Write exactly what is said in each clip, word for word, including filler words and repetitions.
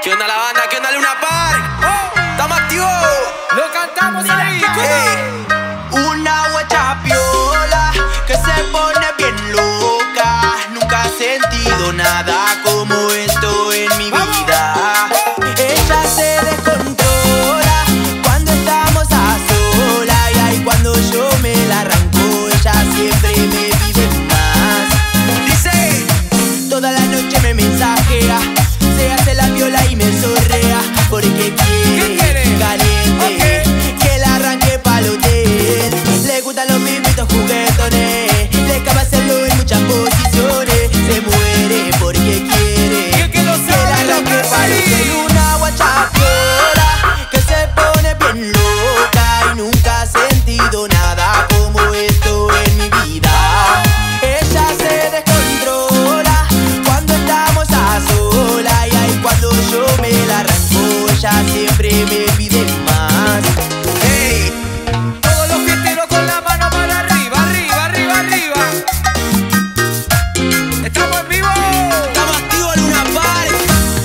¿Qué onda la banda? ¿Qué onda Luna Park? Oh, ¿estamos activos? Lo cantamos ahí. Hey, una guacha piola que se pone bien loca. Nunca he sentido nada como esto en mi vida. Ella se descontrola cuando estamos a solas. Y ahí cuando yo me la arranco, ella siempre me pide más. Dice, toda la noche me mensajea, se hace la viola y me zorrea, porque quiere caliente, okay, que la arranque pa'l hotel. Le gustan los pibitos juguetones, le cabe hacerlo en muchas posiciones. Se muere porque quiere que, que la arranque pa'l hotel. Una guacha piola que se pone bien loca y nunca ha sentido nada como esto en mi vida. Ella se descontrola cuando estamos a solas, y ahí cuando yo me la arranco, ella siempre me pide más. Hey, todos los fiesteros con la mano para arriba, arriba, arriba, arriba. Estamos en vivo. Estamos activos, Luna Park.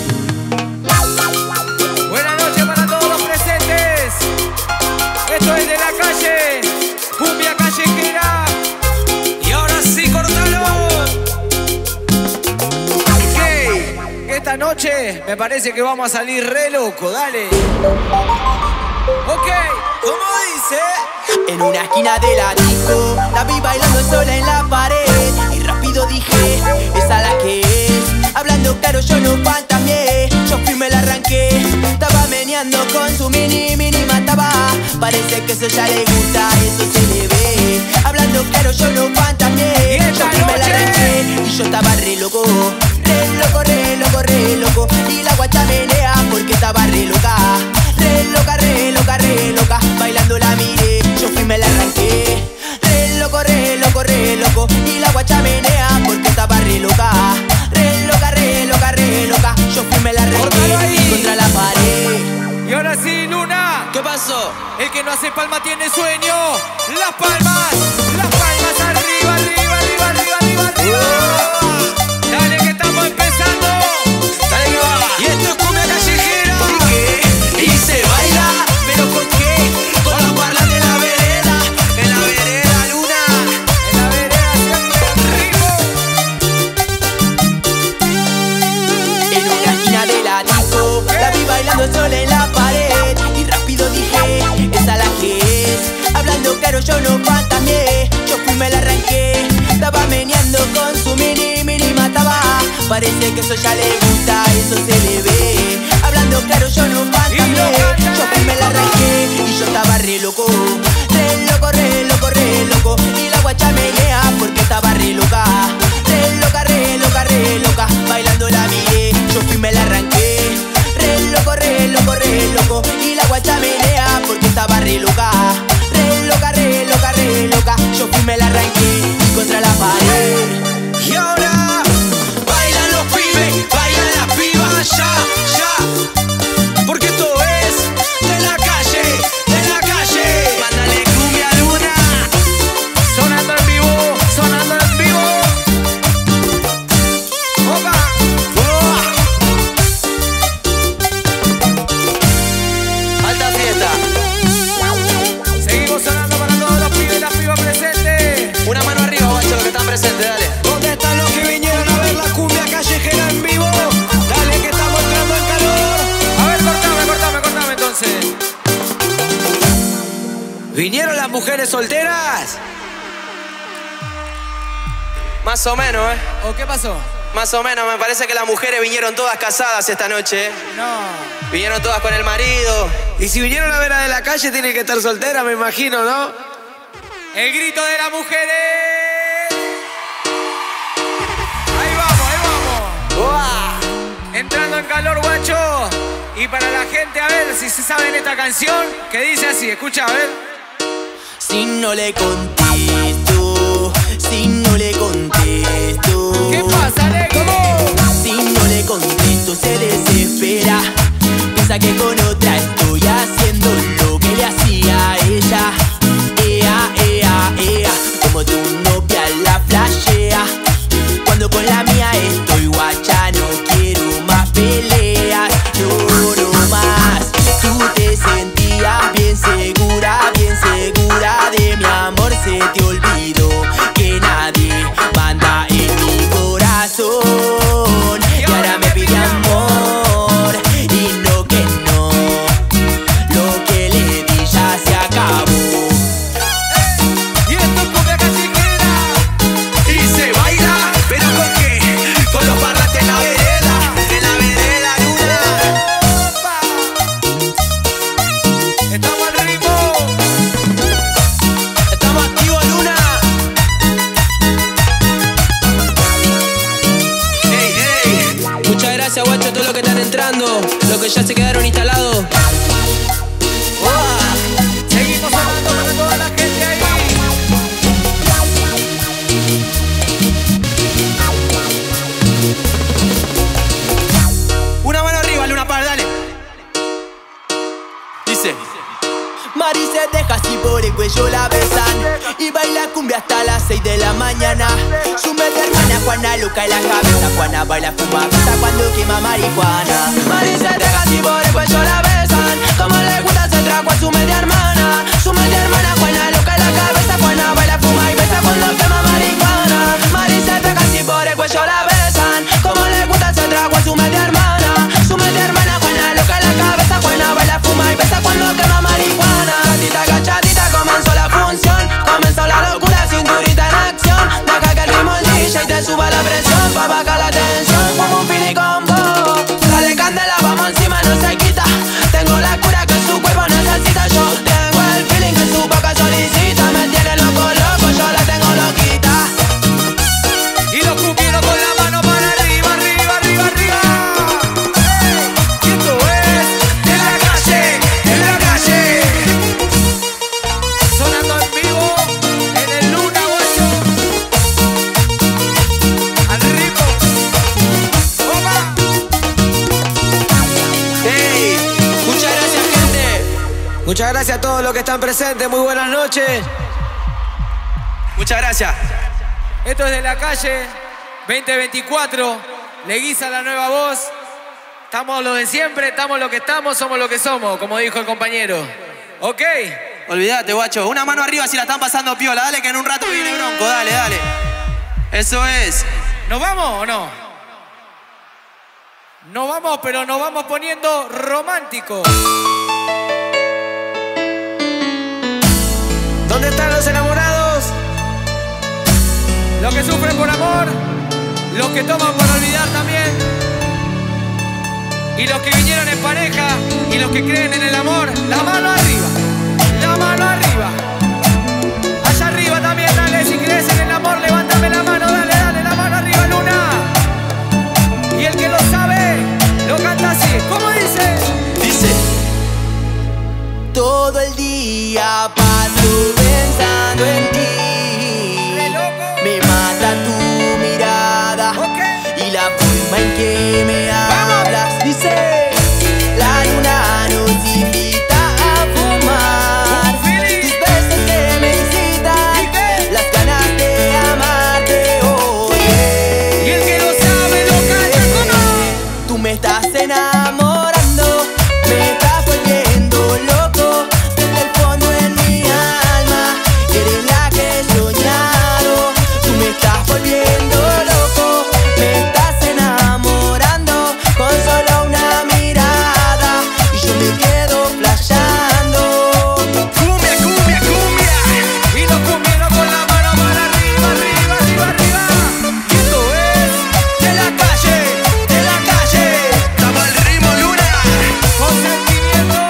Buenas noches para todos los presentes. Esto es de la calle, cumbia callejera. Y ahora sí, cortalo. Ok, esta noche me parece que vamos a salir re loco, dale. Ok, ¿cómo dice? En una esquina de la disco la vi bailando sola en la pared, y rápido dije, esa la que es. Hablando claro yo no fantameé, yo fui me la arranqué. Estaba meneando con su mini mini mataba. Parece que eso ya le gusta, eso se le ve. Hablando claro yo no fantameé, yo fui me la arranqué. Y yo estaba re loco, re loco, re loco, re loco. Y la guacha menea porque estaba re loca. Re loca, re loca, re loca. Bailando la miré, yo fui me la arranqué. Re loco, re loco, re loco. Y la guacha menea porque estaba re loca. Re loca, re loca, re loca. Yo fui me la arranqué contra la pared. y ahora sí, Luna. ¿Qué pasó? El que no hace palma tiene sueño. Las palmas, las palmas arriba, arriba, arriba, arriba, arriba, arriba. Dale que estamos empezando. Dale que va. Y esto es cumbia callejera. ¿Y qué? Y se baila, pero ¿con qué? Con los parlantes en la vereda. En la vereda, Luna. En la vereda siempre rico. En una esquina de la disco la vi bailando sola en la pared, y rápido dije, esa la que es. Hablando claro yo no fantameé, yo fui me la arranqué. Estaba meneando con su mini mini mataba. Parece que eso ya le gusta, eso se le ve. Hablando claro yo no fantameé, yo fui me la arranqué. Y yo estaba re loco, re loco, re loco, re loco. Y la guacha menea porque estaba re loca. Re loca, re loca, re loca. Bailando la miré, yo fui me la arranqué. Re loco, re loco, re loco. Y la guacha menea porque estaba re loca. Re loca, re loca, re loca. Yo fui me la arranqué contra la pared. Y ahora bailan los pibes, bailan las pibas, ya, ya. Porque esto es de la calle, de la calle. Mándale cumbia, Luna. Sonando en vivo, sonando en vivo. Opa. Alta fiesta. Seguimos sonando para todos los pibes y las pibas presentes. Una mano arriba, guacho, los que están presentes, dale. ¿Dónde están los que vinieron a ver la cumbia callejera en vivo? Dale que estamos entrando en calor. A ver, cortame, cortame, cortame entonces. ¿Vinieron las mujeres solteras? Más o menos, ¿eh? ¿O qué pasó? Más o menos, me parece que las mujeres vinieron todas casadas esta noche, ¿eh? No. Vinieron todas con el marido. Y si vinieron a ver a de la calle, tienen que estar solteras, me imagino, ¿no? El grito de las mujeres. Ahí vamos, ahí vamos. ¡Uah! Entrando en calor, guacho. Y para la gente, a ver si se saben esta canción, que dice así, escucha, a ver. Si no le contesto, si no le contesto. ¿Qué pasa, Nego? Si no le contesto se desespera. Piensa que con otra estoy haciendo lo que le hacía a ella. Ea, ea, ea, como tu novia la flashea. Cuando con la mía estoy guacha, no quiero más peleas. No gracias, guacho, a todos los que están entrando, los que ya se quedaron instalados. ¡Oh! Seguimos hablando para toda la gente ahí. Una mano arriba, Luna Par, dale. Dice: Mari se deja así por el cuello la besan y baila cumbia hasta las seis de la mañana. Su media hermana Juana loca en la cabeza. Juana baila fuma pesa cuando quema marihuana. Mari se deja así por el cuello la besan. Como le gusta se trajo a su media hermana. Su media hermana Juana loca en la cabeza. Juana baila fuma y besa cuando quema marihuana. Mari se deja así por el cuello la besan. Como le gusta se trajo a su media hermana. Su media hermana Juana loca en la cabeza. Juana baila fuma y besa cuando quema marihuana. Gatita agachadita comenzó la función. Comenzó la locura, cinturita en acción. Deja que el ritmo el D J te suba la presión pa' bajar la tensión como un Philly combo. Dale candela, vamos encima, no se quita. Tengo la cura que su cuerpo necesita. Yo tengo el feeling que su boca solicita. Me tiene loco, loco, yo la tengo loquita. Y los cumpieron con la mano para arriba, arriba, arriba, arriba. ¡Hey! Y esto es de la calle, de la calle. Sonando en vivo en el Luna ocho. Al ritmo. ¡Opa! ¡Hey! Muchas gracias, gente. Muchas gracias a todos los que están presentes. Muy buenas noches. Muchas gracias. Esto es de la calle veinte veinticuatro. Leguiza la nueva voz. Estamos lo de siempre, estamos lo que estamos, somos lo que somos, como dijo el compañero. ¿Ok? Olvídate, guacho. Una mano arriba si la están pasando piola. Dale que en un rato viene Bronco. Dale, dale. Eso es. ¿Nos vamos o no? Nos vamos, pero nos vamos poniendo románticos. ¿Dónde están los enamorados? Los que sufren por amor, los que toman por olvidar también, y los que vinieron en pareja, y los que creen en el amor. La mano arriba, la mano arriba. Allá arriba también, dale, si crees en el amor, levántame la mano, dale, dale, la mano arriba, Luna. Y el que lo sabe, lo canta así. ¿Cómo dice? Dice: todo el día paso pensando en ti. Me mata tu mirada, okay, y la forma en que me hablas. Dice: la luna nos invita a fumar. Tus besos que me incitan, las ganas de amarte hoy. Y el que lo sabe lo canta como. Tú me estás enamorando, me estás volviendo loco. Desde el fondo en mi alma, eres la que he soñado. Tú me estás volviendo loco, me estás enamorando con solo una mirada y yo me quedo flasheando. Cumbia, cumbia, cumbia. Y nos cumbieron con la mano para arriba, arriba, arriba, arriba. Y esto es de la calle, de la calle. Estamos al ritmo, Luna. Con sentimiento.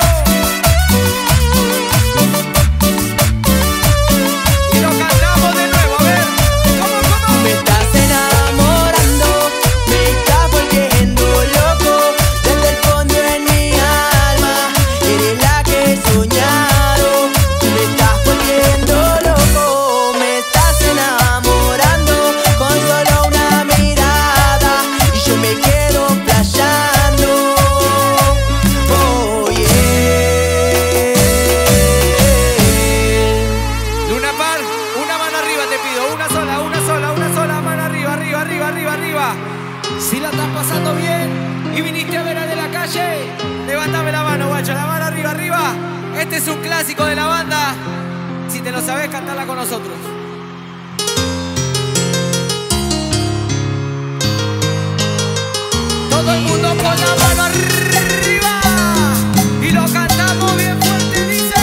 Y lo cantamos de nuevo, a ver. ¿Cómo, cómo? Me estás enamorando, me estás volviendo loco. Desde el fondo en mi alma, eres la que he soñado. Tú me estás volviendo loco, me estás enamorando con solo una mirada y yo me quedo flasheando. Oh yeah. Luna Par, una mano arriba te pido, una sola, una sola, una sola mano arriba, arriba, arriba, arriba, arriba. Si la estás pasando bien y viniste a ver a De la Calle, levántame la mano, guacho, la mano arriba, arriba. Este es un clásico de la banda. Si te lo sabes, cantala con nosotros. Todo el mundo con la mano arriba y lo cantamos bien fuerte, dice.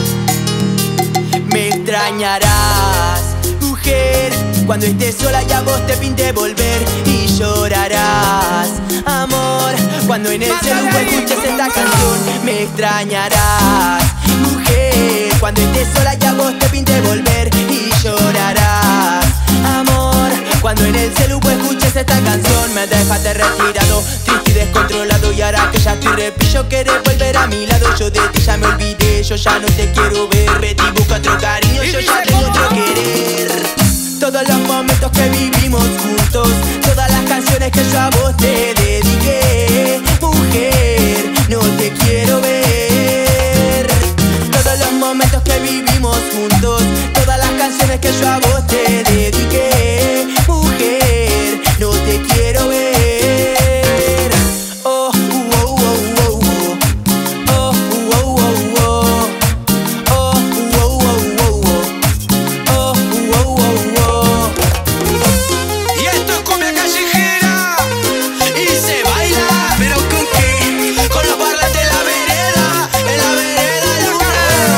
Me extrañarás, mujer, cuando estés sola y a vos te pinte volver. Y llorarás, amor, cuando en el celular escuches esta canción. Me extrañarás, mujer, cuando estés sola y a vos te pinte volver. Y llorarás, amor, cuando en el celular escuches escuches esta canción me dejaste retirado, triste y descontrolado. Y ahora que ya estoy repillo, querés volver a mi lado. Yo de ti ya me olvidé, yo ya no te quiero ver. Betty busca otro cariño, yo ya tengo otro querer. Todos los momentos que vivimos juntos, todas las canciones que yo a vos te dediqué. Mujer, no te quiero ver. Todos los momentos que vivimos juntos, todas las canciones que yo a vos te dediqué. Mujer, no te quiero ver. Oh, uh, oh, oh, oh, oh. Oh, uh, oh, oh, oh. Oh, uh, oh, oh, oh, oh. Oh, uh, oh, oh, oh. Y esto es cumbia callejera y se baila, ¿pero con qué? Con los parlantes en la vereda, en la vereda de acá.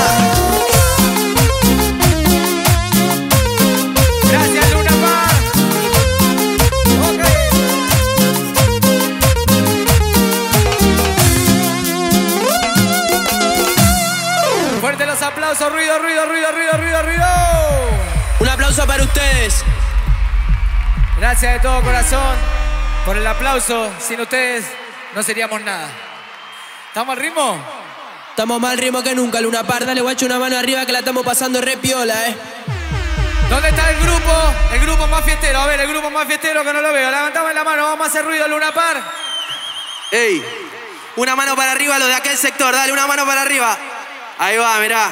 Gracias, Luna Park. Ok. Fuerte los aplausos, ruido, ruido, ruido, ruido, ruido, ruido. Un aplauso para ustedes. Gracias de todo corazón por el aplauso. Sin ustedes no seríamos nada. ¿Estamos al ritmo? Estamos más al ritmo que nunca, Luna Park. Dale, guacho, una mano arriba que la estamos pasando re piola, eh. ¿Dónde está el grupo? El grupo más fiestero. A ver, el grupo más fiestero que no lo veo. Levantame la mano, vamos a hacer ruido, Luna Park. Ey, una mano para arriba los de aquel sector, dale, una mano para arriba. Ahí va, mirá.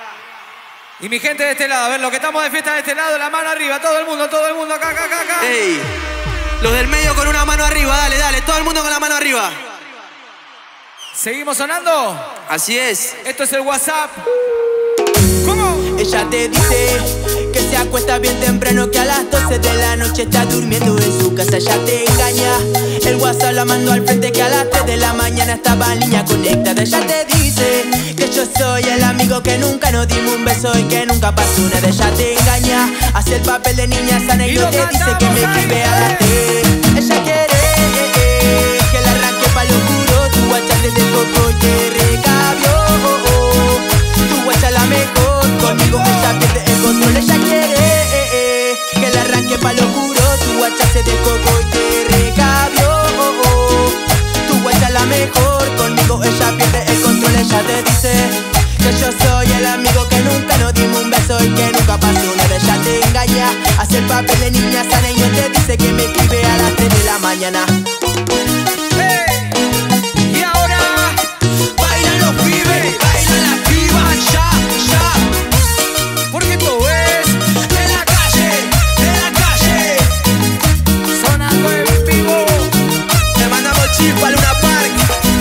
Y mi gente de este lado, a ver, los que estamos de fiesta de este lado, la mano arriba, todo el mundo, todo el mundo, acá, acá, acá, acá. Ey, los del medio con una mano arriba, dale, dale, todo el mundo con la mano arriba. ¿Seguimos sonando? Así es. Esto es el WhatsApp. ¿Cómo? Ella te dice que se acuesta bien temprano, que a las doce de la noche está durmiendo en su casa. Ella te engaña, el WhatsApp la mandó al frente, que a las tres de la mañana estaba en línea conectada. Ella te dice que yo soy el amigo que nunca nos dimos un beso y que nunca pasó una de ella. Te engaña, hace el papel de niña sana y no te dice que me escribe a las tres. Ella quiere que la arranque pa' lo oscuro, tu WhatsApp desde el coco y te recabió. Tu WhatsApp la mejor, conmigo ella pierde el control. Ella quiere que la arranque pa' lo oscuro, tu WhatsApp se descocó y te recabió. Tu WhatsApp la mejor, conmigo ella pierde el control. Ella te dice que yo soy el amigo que nunca nos dimos un beso y que nunca pasó nada. Ella te engaña, hace el papel de niña sana y no te dice que me escribe a las tres de la mañana. ¡Hey! Y ahora, Bailan los pibes, bailan las pibas, ya, ya. porque todo es En la calle, en la calle. sonando en vivo. Le mandamos chispa a Luna Park.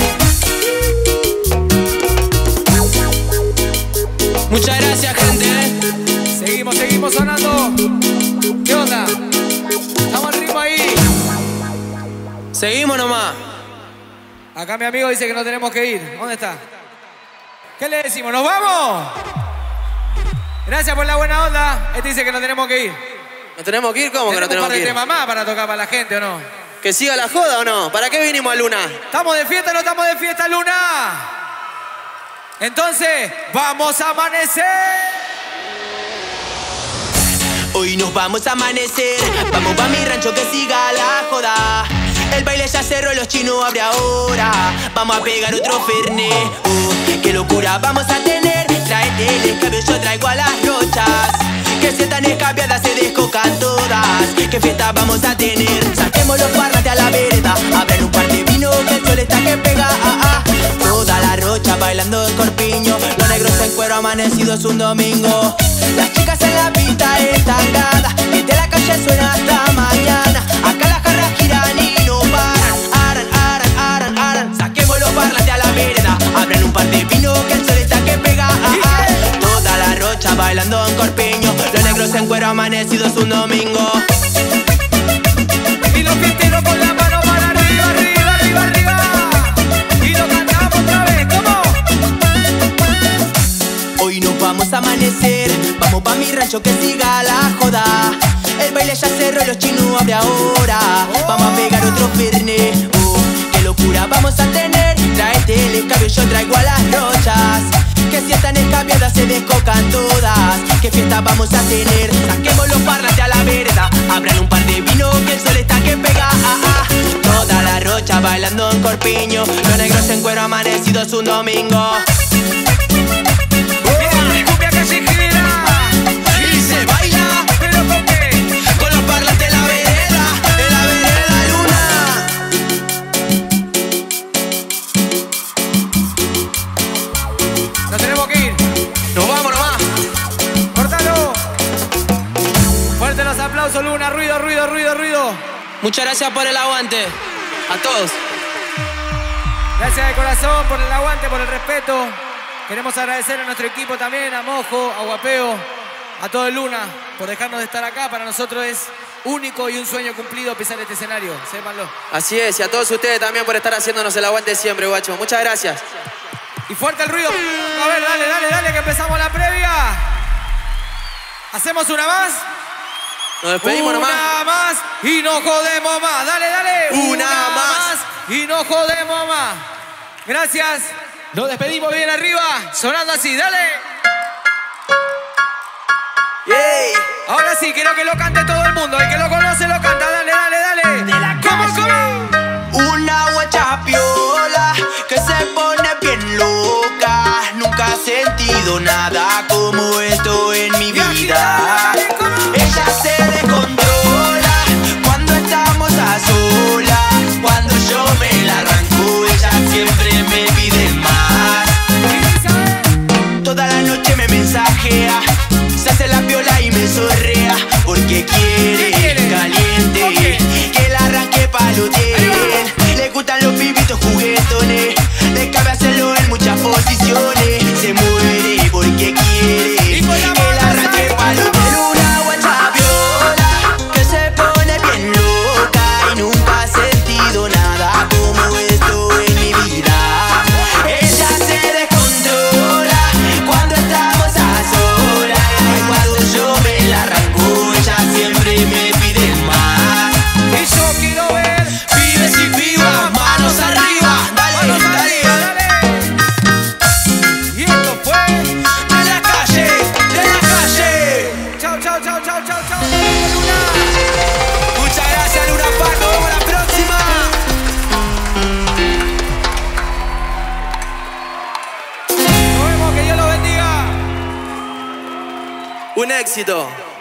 Muchas gracias, gente, eh. Seguimos, seguimos sonando. ¿Qué onda? Estamos al ritmo ahí. Seguimos nomás. Acá mi amigo dice que no tenemos que ir. ¿Dónde está? ¿Qué le decimos? ¿Nos vamos? Gracias por la buena onda. Este dice que no tenemos que ir. ¿Nos tenemos que ir? ¿Cómo que no un tenemos par que de ir? temas más para tocar para la gente, ¿o no? ¿Que siga la joda o no? ¿Para qué vinimos a Luna? ¿Estamos de fiesta o no estamos de fiesta, Luna? Entonces, vamos a amanecer. Hoy nos vamos a amanecer, vamos pa' mi rancho que siga la joda. El baile ya cerró, los chinos abre ahora. Vamos a pegar otro fernet, oh, qué locura vamos a tener. Tráete el escabio, yo traigo a las rochas, que si están escabiadas se descocan todas. Qué fiesta vamos a tener, saquemos los parlantes a la vereda. Abran un par de vino que el sol está que pega, ah, ah. Toda la rocha bailando en corpiño, los negros en cuero amanecidos un domingo. Las chicas en la pista están gadas, desde la calle suena hasta mañana. Acá las jarras giran y no paran, aran, aran, aran, aran. Saquemos los parlantes a la vereda, abran un par de vino que el sol está que pega, ah, ah. Toda la rocha bailando en corpiño, los negros en cuero amanecidos un domingo. Y los fiesteros con la mano para arriba, arriba, arriba, arriba. Y lo cantamos otra vez, ¿cómo? Hoy nos vamos a amanecer, vamos pa' mi rancho que siga la joda. El baile ya cerró, los chinos abre ahora. Vamos a pegar otro fernet, oh, qué locura vamos a tener. Tráete el escabio, yo traigo a las rochas, que si están escabiadas se descocan todas. ¿Qué fiesta vamos a tener? Saquemos los parlantes a la vereda, abran un par de vino que el sol está que pega. Ah, ah. Toda la rocha bailando en corpiño, los negros en cuero amanecidos un domingo. Aplausos, Luna, ruido, ruido, ruido, ruido. Muchas gracias por el aguante. A todos. Gracias de corazón por el aguante, por el respeto. Queremos agradecer a nuestro equipo también, a Mojo, a Guapeo, a todo el Luna, por dejarnos de estar acá. Para nosotros es único y un sueño cumplido pisar este escenario, sépanlo. Así es, y a todos ustedes también por estar haciéndonos el aguante siempre, guacho. Muchas gracias. Y fuerte el ruido. A ver, dale, dale, dale, que empezamos la previa. ¿Hacemos una más? Nos despedimos una nomás. Una más y no jodemos más. Dale, dale. Una, una más. más y no jodemos más. Gracias. Nos despedimos bien arriba, sonando así. Dale. Yay. Ahora sí, quiero que lo cante todo el mundo. El que lo conoce lo canta. Dale, dale, dale. De la ¿Cómo, calle. cómo? Una guacha piola que se pone bien loca. Nunca he sentido nada como esto en mi vida. Ella se descontrola cuando estamos a solas. Cuando yo me la arranco, ella siempre me pide más. Toda la noche me mensajea, se hace la piola y me zorrea, porque quiere caliente, que la arranque paloteen. Le gustan los pibitos juguetones, le cabe hacerlo en muchas posiciones. Se muere porque quiere que la arranque paloteen. Una guacha piola que se pone bien loca y nunca ha sentido nada como esto en mi vida. Ella se descontrola cuando estamos a solas. Cuando yo me la arranco, ella siempre me pide más. Y yo quiero ver Pibes y pibas, manos arriba, dale, manos dale. arriba, dale. Y esto fue De la calle, de la calle. Chao, chao, chao, chao, chao, chao. Muchas gracias, Luna Park, nos vemos la próxima. Nos vemos, que Dios los bendiga. Un éxito.